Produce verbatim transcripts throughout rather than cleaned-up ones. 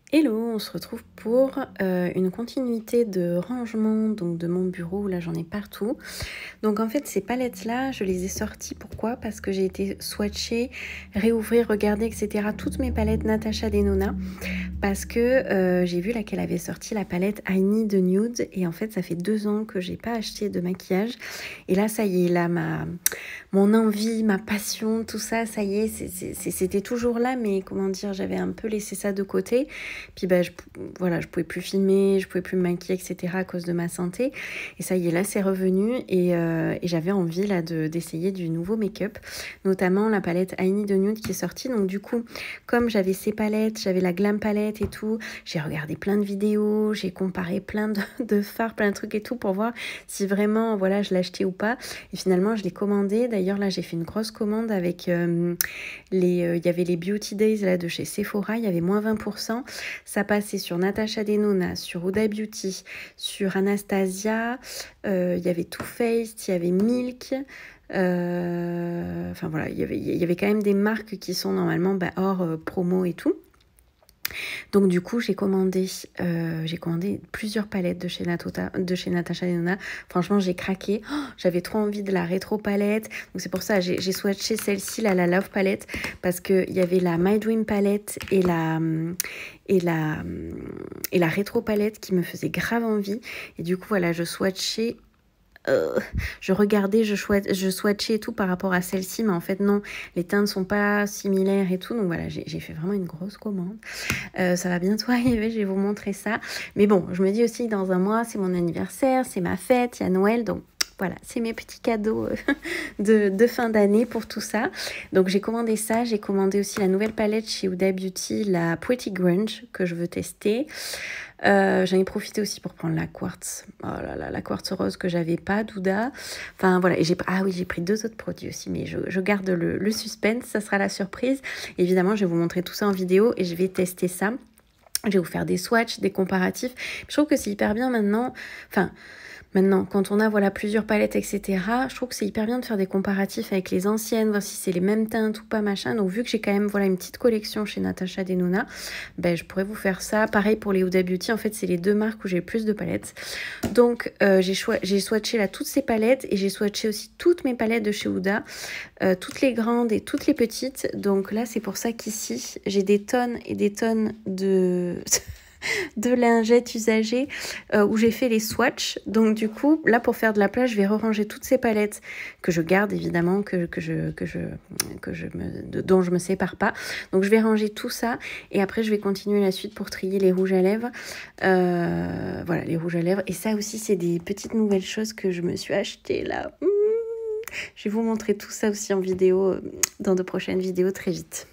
Hello, on se retrouve pour euh, une continuité de rangement donc de mon bureau. Là j'en ai partout. Donc en fait ces palettes là je les ai sorties. Pourquoi? Parce que j'ai été swatcher, réouvrir, regarder etc. toutes mes palettes Natasha Denona. Parce que euh, j'ai vu là qu'elle avait sorti la palette I Need a Nude. Et en fait ça fait deux ans que j'ai pas acheté de maquillage. Et là ça y est, là ma, mon envie, ma passion, tout ça, ça y est, c'était toujours là. Mais comment dire, j'avais un peu laissé ça de côté. Puis bah, je, voilà, je pouvais plus filmer, je pouvais plus me maquiller, et cetera à cause de ma santé. Et ça y est, là, c'est revenu. Et, euh, et j'avais envie là d'essayer du nouveau make-up, notamment la palette I Need a Nude qui est sortie. Donc du coup, comme j'avais ces palettes, j'avais la Glam palette et tout, j'ai regardé plein de vidéos, j'ai comparé plein de, de fards, plein de trucs et tout pour voir si vraiment, voilà, je l'achetais ou pas. Et finalement, je l'ai commandé. D'ailleurs, là, j'ai fait une grosse commande avec euh, les... Il euh, y avait les Beauty Days là, de chez Sephora, il y avait moins vingt pour cent. Ça passait sur Natasha Denona, sur Huda Beauty, sur Anastasia, euh, il y avait Too Faced, il y avait Milk. Euh, enfin voilà, il y avait, il y avait quand même des marques qui sont normalement bah, hors euh, promo et tout. Donc du coup j'ai commandé euh, j'ai commandé plusieurs palettes de chez, Natota, de chez Natasha Denona. Franchement j'ai craqué, oh, j'avais trop envie de la rétro palette. Donc c'est pour ça j'ai j'ai swatché celle-ci là, la Love palette, parce qu'il y avait la My Dream palette et la et la et la rétro palette qui me faisait grave envie. Et du coup voilà, je swatchais Euh, je regardais, je, je swatchais et tout par rapport à celle-ci, mais en fait non, les teintes ne sont pas similaires et tout. Donc voilà, j'ai fait vraiment une grosse commande. Euh, ça va bientôt arriver, je vais vous montrer ça. Mais bon, je me dis aussi que dans un mois, c'est mon anniversaire, c'est ma fête, il y a Noël, donc voilà, c'est mes petits cadeaux de, de fin d'année pour tout ça. Donc j'ai commandé ça, j'ai commandé aussi la nouvelle palette chez Huda Beauty, la Pretty Grunge, que je veux tester. Euh, j'en ai profité aussi pour prendre la quartz, oh là là, la quartz rose que j'avais pas d'Huda. Enfin voilà, et j'ai ah oui, j'ai pris deux autres produits aussi, mais je, je garde le, le suspense, ça sera la surprise. Évidemment, je vais vous montrer tout ça en vidéo et je vais tester ça. Je vais vous faire des swatchs, des comparatifs. Je trouve que c'est hyper bien maintenant. Enfin. Maintenant, quand on a voilà plusieurs palettes, et cetera, je trouve que c'est hyper bien de faire des comparatifs avec les anciennes, voir si c'est les mêmes teintes ou pas, machin. Donc, vu que j'ai quand même voilà une petite collection chez Natasha Denona, ben, je pourrais vous faire ça. Pareil pour les Huda Beauty, en fait, c'est les deux marques où j'ai le plus de palettes. Donc, euh, j'ai swatché là toutes ces palettes et j'ai swatché aussi toutes mes palettes de chez Huda, euh, toutes les grandes et toutes les petites. Donc là, c'est pour ça qu'ici, j'ai des tonnes et des tonnes de... de lingettes usagées euh, où j'ai fait les swatchs. Donc du coup là, pour faire de la place, je vais ranger toutes ces palettes que je garde évidemment, que, que je que je que je me de, dont je me sépare pas. Donc je vais ranger tout ça et après je vais continuer la suite pour trier les rouges à lèvres. Euh, voilà, les rouges à lèvres. Et ça aussi, c'est des petites nouvelles choses que je me suis achetées là. Mmh. Je vais vous montrer tout ça aussi en vidéo dans de prochaines vidéos très vite.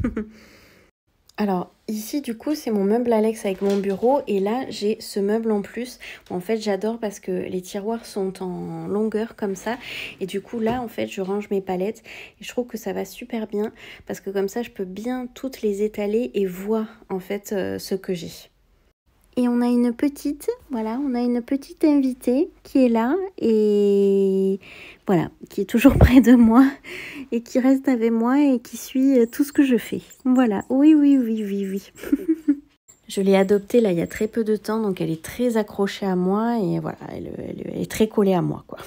Alors ici du coup c'est mon meuble Alex avec mon bureau et là j'ai ce meuble en plus. En fait j'adore parce que les tiroirs sont en longueur comme ça et du coup là en fait je range mes palettes et je trouve que ça va super bien parce que comme ça je peux bien toutes les étaler et voir en fait euh, ce que j'ai. Et on a une petite, voilà, on a une petite invitée qui est là et voilà, qui est toujours près de moi et qui reste avec moi et qui suit tout ce que je fais. Voilà, oui, oui, oui, oui, oui. Je l'ai adoptée là il y a très peu de temps, donc elle est très accrochée à moi et voilà, elle, elle, elle est très collée à moi, quoi.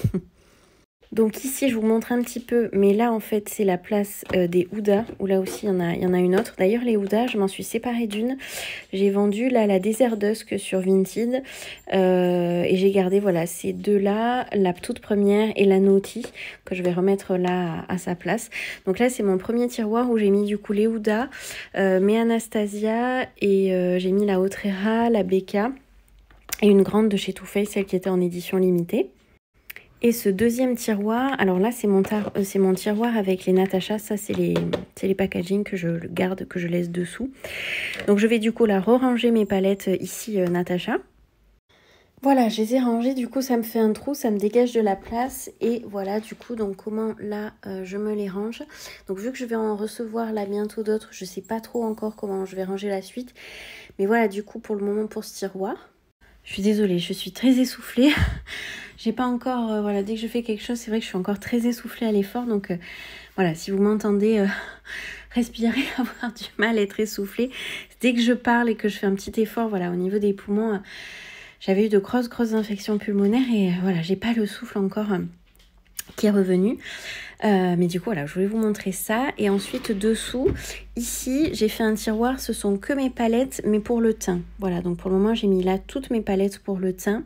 Donc ici, je vous montre un petit peu, mais là, en fait, c'est la place euh, des Huda, où là aussi, il y en a, il y en a une autre. D'ailleurs, les Huda, je m'en suis séparée d'une. J'ai vendu, là, la Desert Dusk sur Vinted. Euh, et j'ai gardé, voilà, ces deux-là, la toute première et la Naughty, que je vais remettre là à, à sa place. Donc là, c'est mon premier tiroir où j'ai mis, du coup, les Huda, euh, mes Anastasia, et euh, j'ai mis la Autrera, la Becca, et une grande de chez Too Faced, celle qui était en édition limitée. Et ce deuxième tiroir, alors là c'est mon, euh, c'est mon tiroir avec les Natasha, ça c'est les, les packaging que je garde, que je laisse dessous. Donc je vais du coup là re-ranger mes palettes ici euh, Natasha. Voilà, je les ai rangées, du coup ça me fait un trou, ça me dégage de la place. Et voilà du coup, donc comment là euh, je me les range. Donc vu que je vais en recevoir là bientôt d'autres, je sais pas trop encore comment je vais ranger la suite. Mais voilà du coup pour le moment pour ce tiroir. Je suis désolée, je suis très essoufflée. J'ai pas encore, euh, voilà, dès que je fais quelque chose, c'est vrai que je suis encore très essoufflée à l'effort. Donc euh, voilà, si vous m'entendez euh, respirer, avoir du mal à être essoufflée. Dès que je parle et que je fais un petit effort, voilà, au niveau des poumons, euh, j'avais eu de grosses, grosses infections pulmonaires et euh, voilà, j'ai pas le souffle encore euh, qui est revenu. Euh, mais du coup, voilà, je voulais vous montrer ça. Et ensuite, dessous, ici, j'ai fait un tiroir. Ce sont que mes palettes, mais pour le teint. Voilà, donc pour le moment, j'ai mis là toutes mes palettes pour le teint.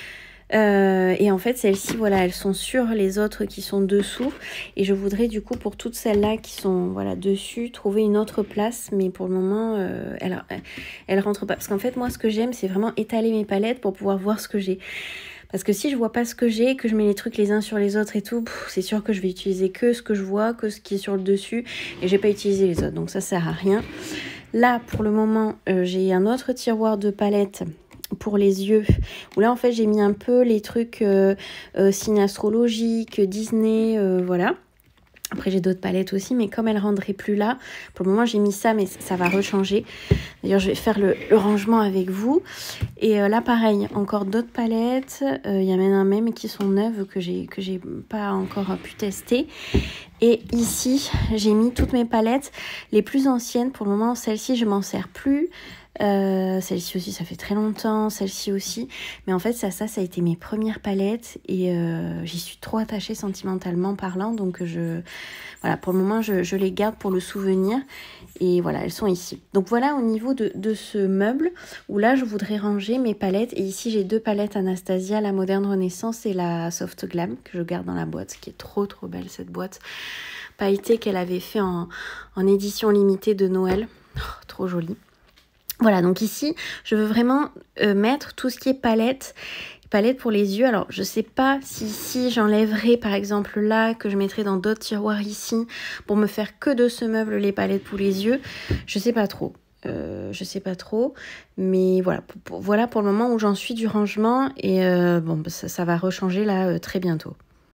Euh, et en fait, celles-ci, voilà, elles sont sur les autres qui sont dessous. Et je voudrais, du coup, pour toutes celles-là qui sont voilà, dessus, trouver une autre place. Mais pour le moment, euh, elles ne rentrent pas. Parce qu'en fait, moi, ce que j'aime, c'est vraiment étaler mes palettes pour pouvoir voir ce que j'ai. Parce que si je vois pas ce que j'ai, que je mets les trucs les uns sur les autres et tout, c'est sûr que je vais utiliser que ce que je vois, que ce qui est sur le dessus, et je vais pas utiliser les autres, donc ça sert à rien. Là, pour le moment, euh, j'ai un autre tiroir de palettes pour les yeux, où là en fait j'ai mis un peu les trucs euh, euh, signes astrologiques, Disney, euh, voilà. Après j'ai d'autres palettes aussi, mais comme elles ne rendraient plus là, pour le moment j'ai mis ça, mais ça va rechanger. D'ailleurs je vais faire le, le rangement avec vous. Et euh, là pareil, encore d'autres palettes. Il euh, y en a même qui sont neuves que j'ai que j'ai pas encore pu tester. Et ici j'ai mis toutes mes palettes, les plus anciennes. Pour le moment celle-ci je m'en sers plus. Euh, celle-ci aussi ça fait très longtemps, celle-ci aussi, mais en fait ça ça ça a été mes premières palettes et euh, j'y suis trop attachée sentimentalement parlant, donc je voilà, pour le moment je, je les garde pour le souvenir et voilà, elles sont ici. Donc voilà au niveau de, de ce meuble où là je voudrais ranger mes palettes, et ici j'ai deux palettes Anastasia, la Moderne Renaissance et la Soft Glam que je garde dans la boîte, qui est trop trop belle cette boîte pailletée qu'elle avait fait en, en édition limitée de Noël. Oh, trop jolie. Voilà, donc ici, je veux vraiment euh, mettre tout ce qui est palette, palette pour les yeux. Alors, je ne sais pas si ici, j'enlèverai par exemple là, que je mettrai dans d'autres tiroirs ici, pour me faire que de ce meuble, les palettes pour les yeux. Je ne sais pas trop. Euh, je sais pas trop, mais voilà pour, pour, voilà pour le moment où j'en suis du rangement, et euh, bon, ça, ça va rechanger là euh, très bientôt.